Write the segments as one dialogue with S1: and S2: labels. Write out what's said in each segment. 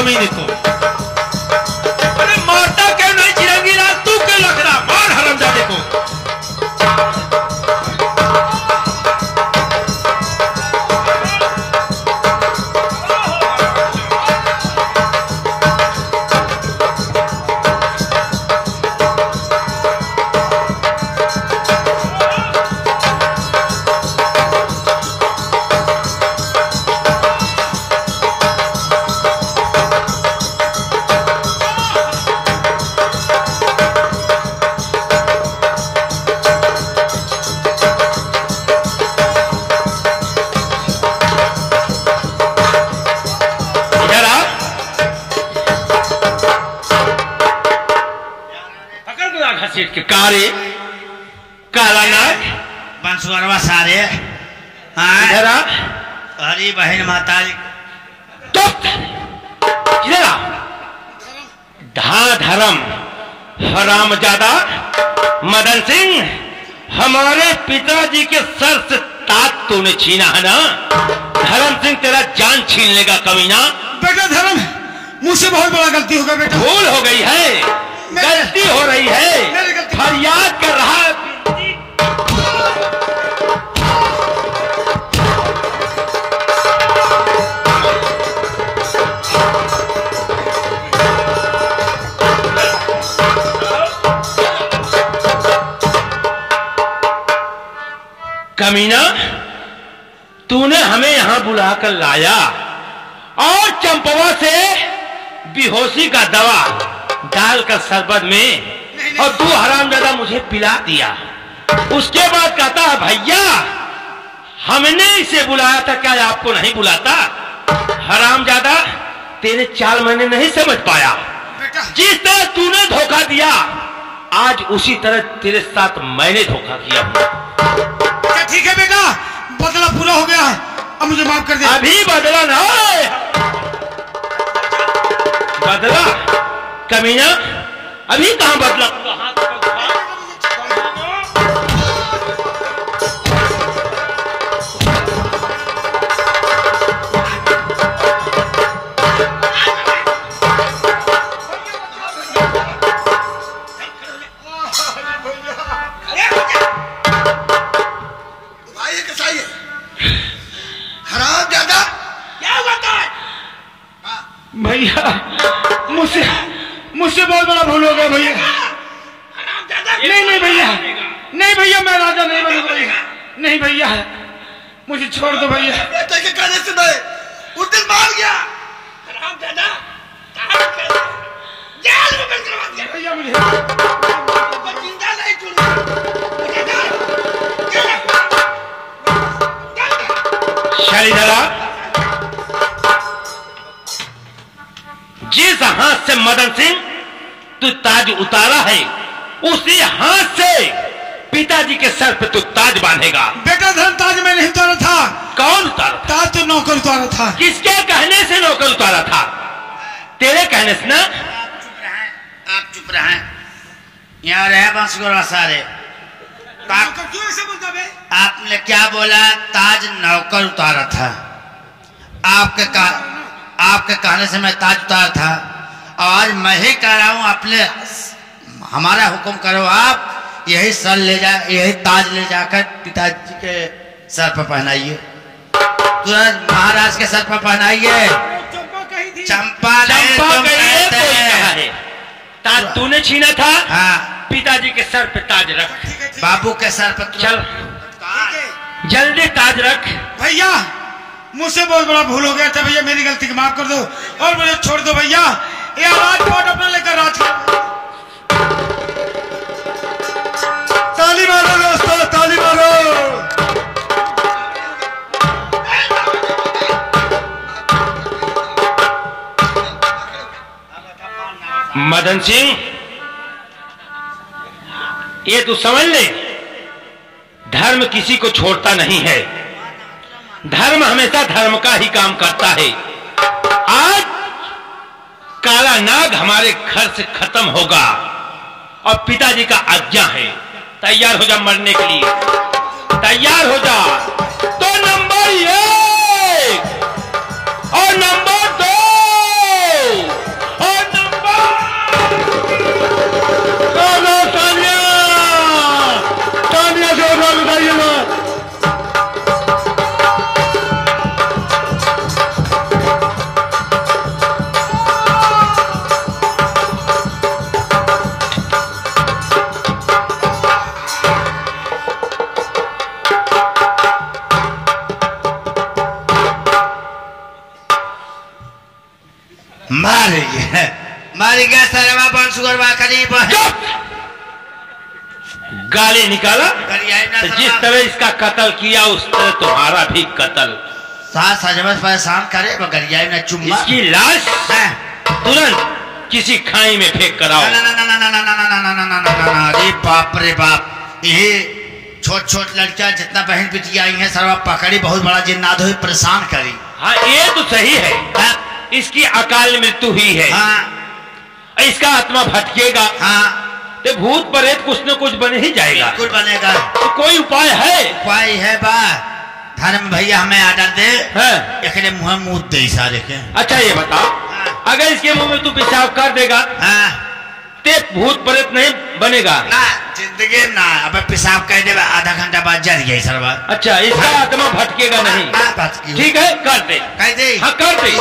S1: कमीने को। अरे मारता क्यों नहीं चिरंगी लाल, तू क्यों लग रहा? मार हरामजादे को। के कारे काला नाग
S2: बंसुरवा सारे हरी बहन माता
S1: धर्म हरामजादा मदन सिंह, हमारे पिताजी के सर से ताज तूने छीना है ना? धर्म सिंह तेरा जान छीन लेगा कमीना।
S3: बेटा धर्म, मुझसे बहुत बड़ा गलती हो गया बेटा।
S1: भूल हो गई है, गलती हो रही है, फरियाद कर रहा है। कमीना, तूने हमें यहां बुलाकर लाया और चंपवा से बेहोशी का दवा डालकर शरबत में और तू हरामजादा मुझे पिला दिया। उसके बाद कहता है भैया हमने इसे बुलाया था, क्या आपको नहीं बुलाता? हरामजादा, तेरे चाल मैंने नहीं समझ पाया। जिस तरह तूने धोखा दिया, आज उसी तरह तेरे साथ मैंने धोखा किया हूं।
S3: ठीक है बेटा, बदला पूरा हो गया है, अब मुझे माफ कर दे।
S1: अभी बदला ना बदला कमीना, अभी कहां बदला?
S3: भैया मुझसे बहुत बड़ा भूल हो गया भैया। नहीं भैया, नहीं भैया, मैं राजा नहीं बनूंगा भैया। नहीं भैया, मुझे छोड़ दो भैया।
S2: बेटे के कहने से मैं उस दिन मार गया जेल में बंद करवा दिया
S3: भैया। मुझे
S2: जिंदा नहीं
S1: शैलधरा, जिस हाथ से मदन सिंह तू ताज उतारा है, उसी हाथ से पिताजी के सर पे तू ताज बांधेगा।
S3: बेटा धर्म, ताज मैं नहीं उतारा था।
S1: कौन उतारा था?
S3: ताज तो नौकर उतारा था।
S1: किसके कहने से नौकर उतारा था? तेरे कहने से ना?
S2: आप चुप रहे। यहाँ रहे बंसुरवा सारे।
S3: क्यों ऐसे बोलता बे?
S2: आपने क्या बोला? ताज नौकर उतारा था। आपके कहने से मैं ताज उतारा था। आज मैं ही कह रहा हूँ, अपने हमारा हुक्म करो, आप यही सर ले जा, यही ताज ले जाकर पिताजी के सर पर पहनाइए। तुरंत महाराज के सर पर पहनाइए। चंपा
S1: है ताज तूने छीना था।
S2: हाँ,
S1: पिताजी के सर पे ताज रख।
S2: बाबू के सर पर
S1: चल जल्दी ताज रख।
S3: भैया मुझसे बहुत बड़ा भूल हो गया था भैया, मेरी गलती की माफ कर दो और मुझे छोड़ दो भैया। ये राजकोट अपना लेकर राज ताली मारो दोस्तों, ताली मारो।
S1: मदन सिंह, ये तू समझ ले, धर्म किसी को छोड़ता नहीं है। धर्म हमेशा धर्म का ही काम करता है। आज काला नाग हमारे घर से खत्म होगा और पिताजी का आज्ञा है, तैयार हो जा मरने के लिए, तैयार हो जा। तो नंबर 1 और नंबर 2
S2: मर गया सरवा बंसुगरवा करीब
S1: चुप! गाली निकाला तो जिस तरह इसका कत्ल किया उस तरह तुम्हारा भी कत्ल।
S2: सास सजवस परेशान करे गरियाई ने चुम्मा।
S1: इसकी लाश तुरंत किसी खाई में फेंक कर आओ।
S2: अरे बाप रे बाप, ये छोट छोट लड़कियां जितना बहन बिटिया आई है सरवा पकड़ी बहुत बड़ा जिन्नाद हुई परेशान करी।
S1: हाँ ये तो सही है, इसकी अकाल मृत्यु हुई है।
S2: हाँ
S1: इसका आत्मा भटकेगा।
S2: हाँ
S1: तो भूत प्रेत कुछ न कुछ बन ही जाएगा।
S2: कुछ बनेगा।
S1: तो कोई उपाय है?
S2: उपाय है बा धर्म भैया हमें आर्डर दे एकरे मुंह मुंह दे सारे के।
S1: अच्छा ये बताओ, अगर इसके मुंह में तू पेशाब कर देगा ते भूत प्रेत नहीं बनेगा
S2: ना जिंदगी ना। अब पेशाब कह दे आधा घंटा बाद जल गई सरवा।
S1: अच्छा इसका आत्मा भटकेगा नहीं। ठीक है कर दे।
S2: कह दे।
S1: हाँ कर दे।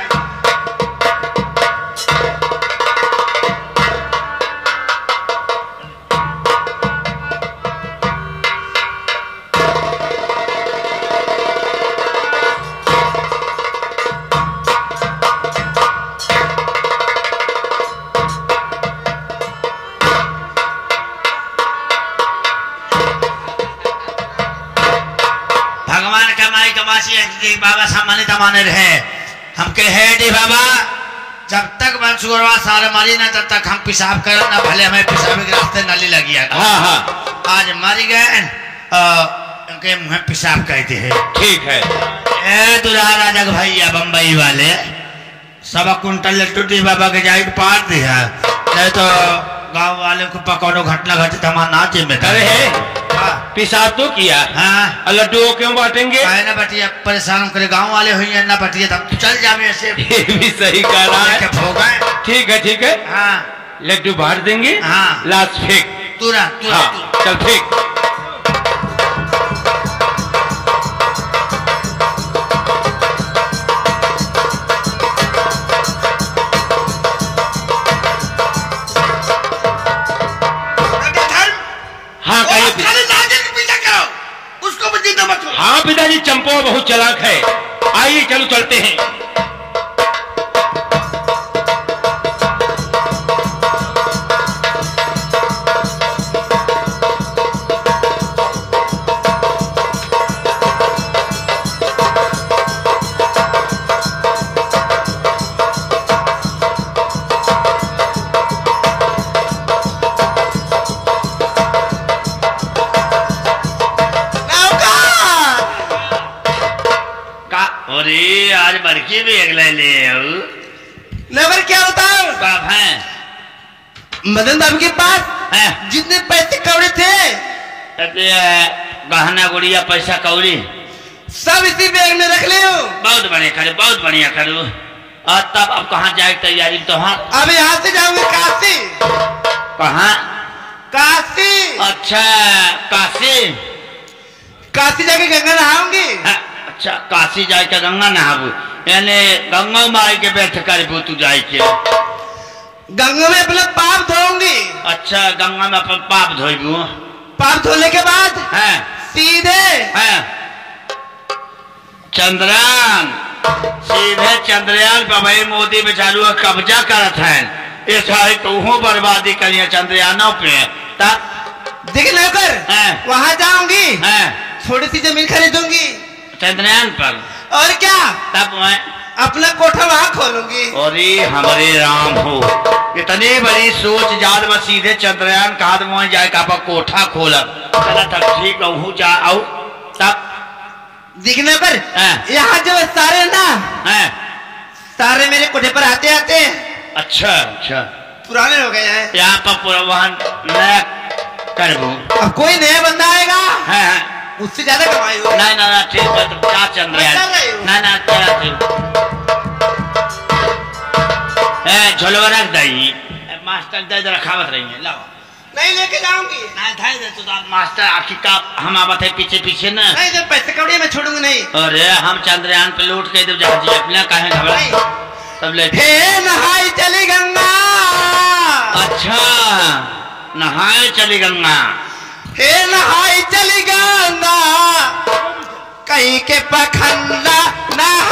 S2: बाबा सामान्य तमाने रहे हम के है डी बाबा, जब तक बंसुगरवा सारे मरी ना तब तक हम पेशाब करें ना, भले हमें पेशाब के रास्ते नाली लगी है।
S1: हाँ हाँ
S2: आज मरी गए उनके मुँह पेशाब कहते हैं।
S1: ठीक है।
S2: ए दुल्हा राजा के भैया बम्बई वाले सब कुंटल लट्टू बाबा के जाइट पार दिया, नहीं तो गांव वाले को पकड़ो घटना घटे तो हमारा नाच में।
S1: अरे पेशाब तो किया।
S2: हाँ
S1: लड्डू क्यों बांटेंगे?
S2: ना बटिया परेशान करे गांव वाले हुई ना बटिया तब चल जावे ऐसे।
S1: ये भी सही कह रहा है। ठीक है ठीक है।
S2: हाँ
S1: लड्डू बांट देंगे।
S2: हाँ
S1: लाश फेंक
S2: तुरंत।
S1: हाँ चल फेंक। हाँ पिताजी चंपा बहुत चालाक है। आइए चलो चलते हैं।
S2: आज बड़की भी अगले ले
S3: नगर क्या होता है
S2: बाप है
S3: मदन बाबू के पास जितने पैसे कौड़े थे
S2: गहना गुड़िया पैसा कौड़ी
S3: सब इसी बैग में रख ले।
S2: बहुत बढ़िया करे, बहुत बढ़िया करो। और तब अब कहाँ जाए तैयारी तो? हाँ
S3: अब यहाँ से जाऊंगे काशी।
S2: कहाँ?
S3: काशी।
S2: अच्छा काशी।
S3: काशी जाके गंगा नहाऊंगी।
S2: अच्छा काशी जाए के गंगा नहाबू, यानी गंगा माई के बैठ कर तू जाए के
S3: गंगा में अपना पाप धोऊंगी।
S2: अच्छा गंगा में अपन पाप धोबू।
S3: पाप धोने के बाद सीधे
S2: चंद्रयान, सीधे चंद्रयान पर भाई मोदी बेचारू कब्जा करत है। ऐसा है तो बर्बादी करिए चंद्रयानों पे। तब
S3: देख लेकर वहां जाऊंगी, थोड़ी सी जमीन खरीदूंगी
S2: चंद्रयान पर।
S3: और क्या
S2: तब मैं
S3: अपना कोठा वहां खोलूंगी।
S2: अरे हमारे राम हो, इतनी बड़ी सोच जाद में सीधे चंद्रयान कहा वहां जाए का कोठा खोलब। चला तब ठीक हूँ जा आओ। तब
S3: दिखने पर यहाँ जो सारे ना सारे मेरे कोठे पर आते आते।
S2: अच्छा अच्छा
S3: पुराने हो गए हैं।
S2: यहाँ पर पूरा वहां नया कर दूं।
S3: अब कोई नया बंदा आएगा उससे ज्यादा कमाई हो।
S2: नहीं ना ना ठीक है। तो क्या चंद्रयान ना ना तेरा झोलवा रख दही मास्टर दे रखावत रही है। लाओ
S3: नहीं लेके जाऊंगी।
S2: नहीं था तो मास्टर आखिर का हम आवत है पीछे पीछे ना।
S3: नहीं जब पैसे कौड़ी मैं छोड़ूंगी नहीं।
S2: अरे हम चंद्रयान पे लूट के दे जहाज अपना काहे घबराई सब ले।
S3: हे नहाई चली गंगा।
S2: अच्छा नहाए चली गंगा।
S3: हे नहाई चली गंगा कहीं के पखंडा नहा